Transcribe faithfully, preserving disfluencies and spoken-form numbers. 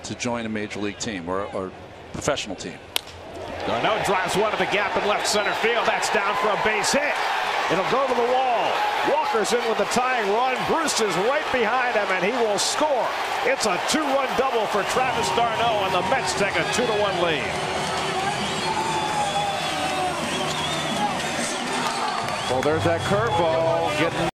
to join a major league team or, or professional team. Darno drives one to the gap in left center field. That's down for a base hit. It'll go to the wall. Walker's in with the tying run. Bruce is right behind him, and he will score. It's a two-run double for Travis d'Arnaud, and the Mets take a two to one lead. Well, there's that curveball getting